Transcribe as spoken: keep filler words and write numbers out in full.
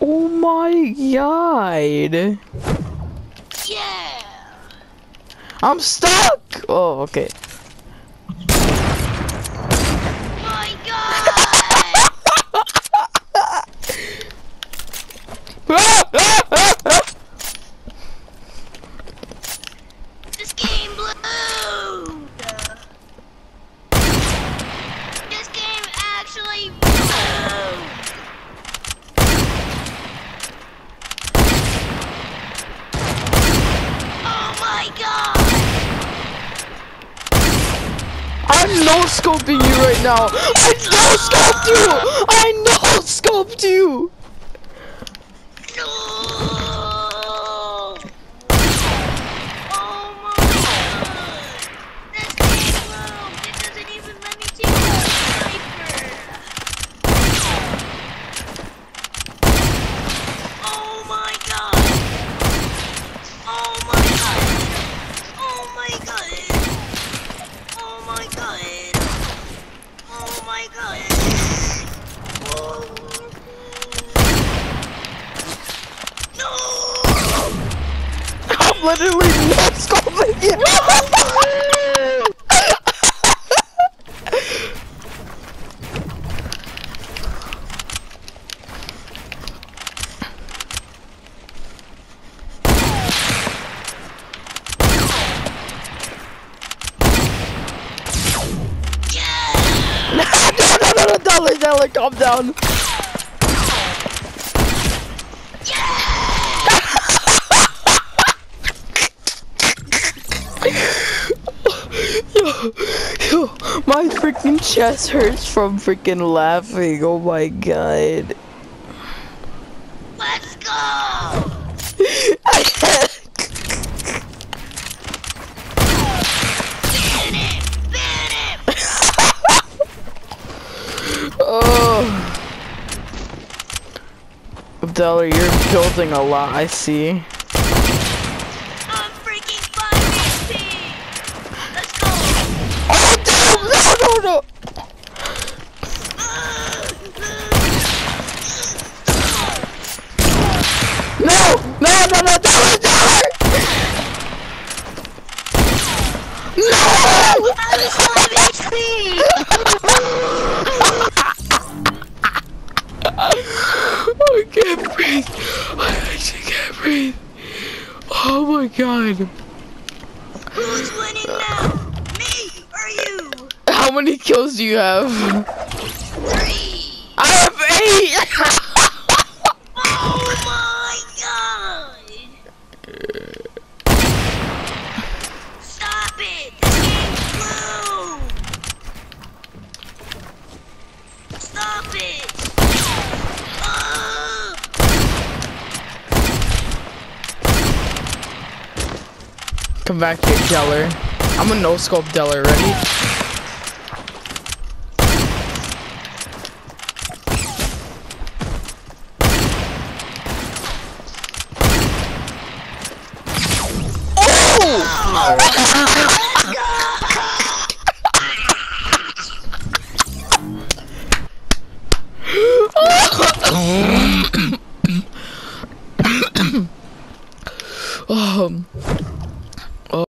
Oh my god. Yeah. I'm stuck. Oh, okay. My God. This game blew. This game actually blew. Oh my God. I'm no scoping you right now. I no scoped you. I no scoped you. No. Oh my God. This game blew. It doesn't even let me take a sniper. Oh my God. Oh my God. Oh my God. Oh my God. Oh my God. Oh. No. I'm literally no scoping you. No, no, no, no, Dellor, Dellor, calm down. Yo, yo, my freaking chest hurts from freaking laughing. Oh my god. Let's go. I can't. Ban it. Ban it. Oh. Dellor, you're building a lot, I see. I'm freaking five H P. Let's go. Oh damn! No, no, no! No! No, no, no, Dellor, Dellor! No! I was five H P. I can't breathe. I actually can't breathe. Oh my god. Who's winning now? Me or you? How many kills do you have? Three. I have eight! Oh my God. Stop it. This game's blue. Stop it. Uh. Come back here, Dellor. I'm a no-scope Dellor, ready?